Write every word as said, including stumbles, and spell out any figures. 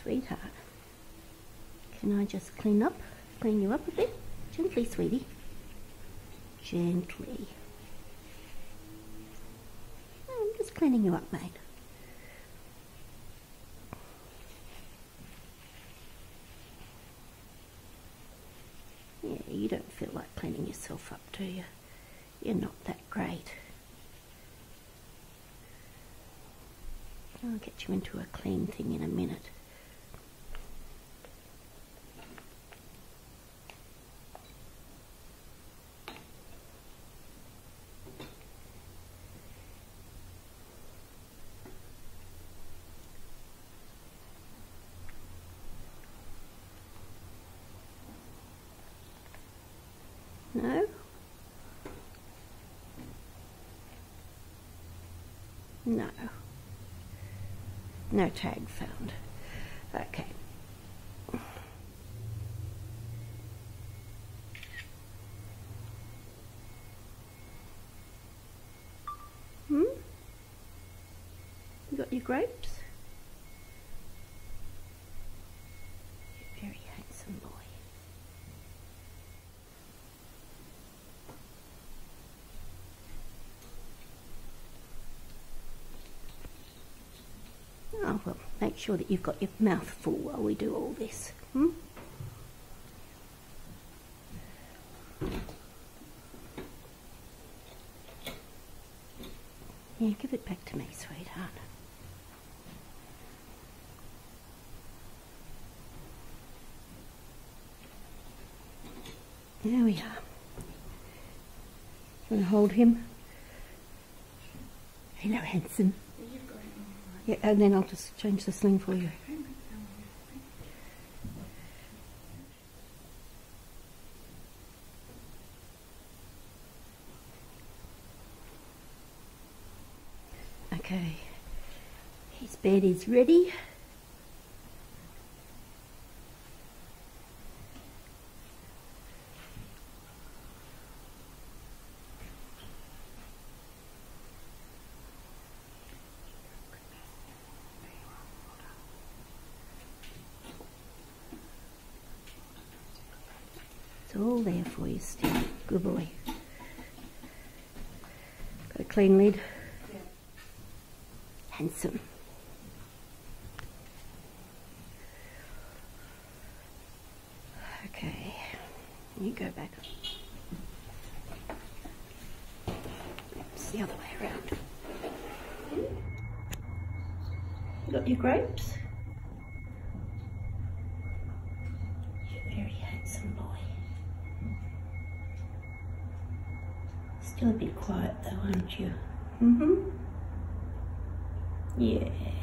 Sweetheart, can I just clean up, clean you up a bit? Gently, sweetie. Gently. I'm just cleaning you up, mate. Yeah, you don't feel like cleaning yourself up, do you? You're not that great. I'll get you into a clean thing in a minute. No? No. No tag found. Okay. Hmm? You got your grapes? You're a very handsome boy. Oh, well, make sure that you've got your mouth full while we do all this. Hmm? Yeah, give it back to me, sweetheart. There we are. Want to hold him? Hello, handsome. Yeah, and then I'll just change the sling for you. Okay, his bed is ready. It's all there for you still. Good boy. Got a clean lid. Yeah. Handsome. Okay, you go back. It's the other way around. You got your grapes? You're a very handsome boy. Still a bit quiet though, aren't you? Mm-hmm. Yeah.